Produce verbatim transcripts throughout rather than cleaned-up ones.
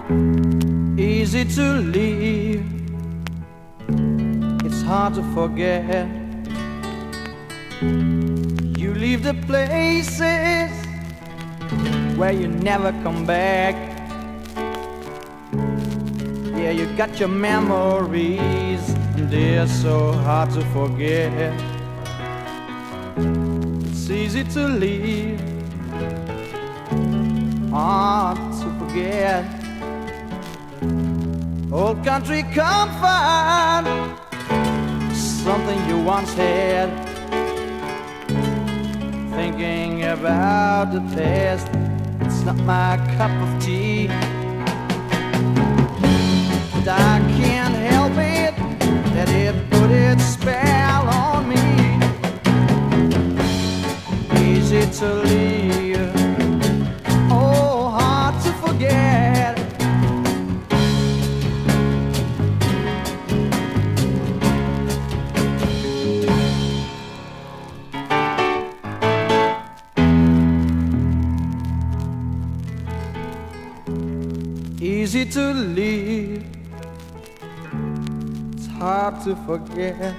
Easy to leave, it's hard to forget. You leave the places where you never come back. Yeah, you got your memories, and they're so hard to forget. It's easy to leave, hard to forget. Old country comfort, something you once had. Thinking about the past, it's not my cup of tea. But I can't help it, that it put its spell on me. Easy to leave, oh, hard to forget. Easy to leave, it's hard to forget.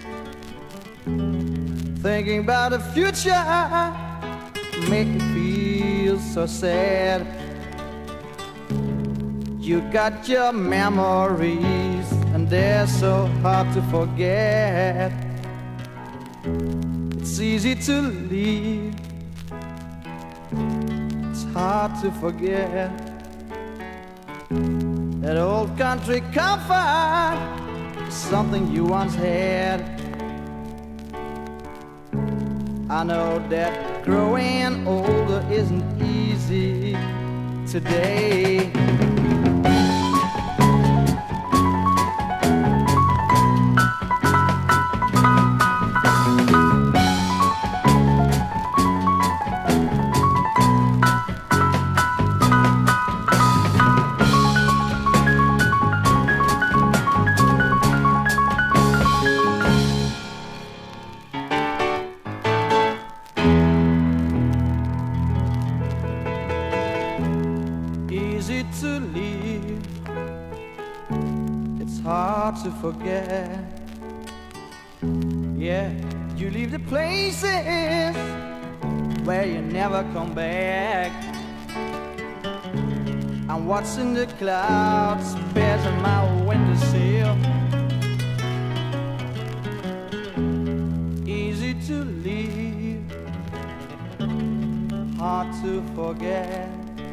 Thinking about the future make me feel so sad. You got your memories, and they're so hard to forget. It's easy to leave, it's hard to forget. That old country comfort, something you once had. I know that growing older isn't easy today. Easy to leave, it's hard to forget. Yeah, you leave the places where you never come back. I'm watching the clouds pass on my windowsill. Easy to leave, hard to forget.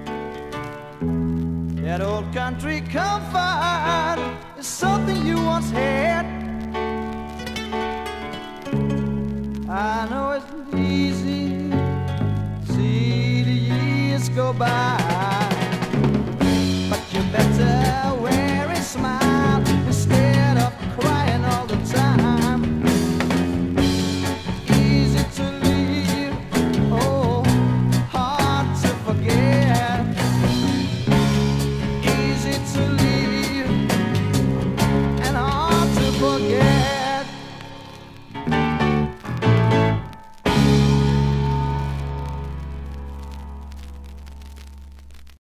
That old country comfort is something you once had. I know it's easy, see the years go by.